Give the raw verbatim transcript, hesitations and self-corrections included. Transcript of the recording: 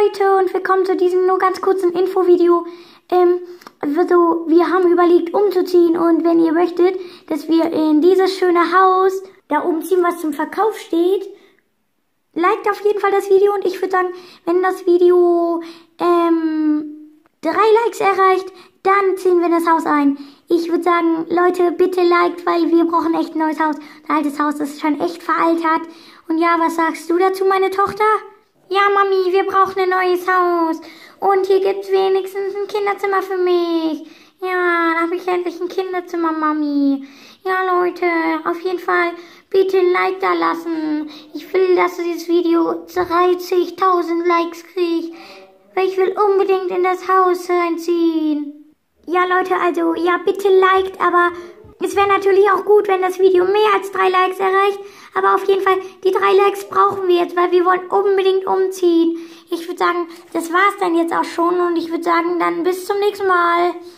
Leute und willkommen zu diesem nur ganz kurzen Infovideo. Ähm, also, wir haben überlegt umzuziehen und wenn ihr möchtet, dass wir in dieses schöne Haus da umziehen, was zum Verkauf steht, liked auf jeden Fall das Video und ich würde sagen, wenn das Video ähm, drei Likes erreicht, dann ziehen wir in das Haus ein. Ich würde sagen, Leute, bitte liked, weil wir brauchen echt ein neues Haus. Ein altes Haus ist schon echt veraltert. Und ja, was sagst du dazu, meine Tochter? Ja, Mami, wir brauchen ein neues Haus. Und hier gibt's wenigstens ein Kinderzimmer für mich. Ja, dann habe ich endlich ein Kinderzimmer, Mami. Ja, Leute, auf jeden Fall bitte ein Like da lassen. Ich will, dass dieses Video dreißigtausend Likes kriegt. Weil ich will unbedingt in das Haus einziehen. Ja, Leute, also, ja, bitte liked, aber es wäre natürlich auch gut, wenn das Video mehr als drei Likes erreicht. Aber auf jeden Fall, die drei Likes brauchen wir jetzt, weil wir wollen unbedingt umziehen. Ich würde sagen, das war's dann jetzt auch schon und ich würde sagen, dann bis zum nächsten Mal.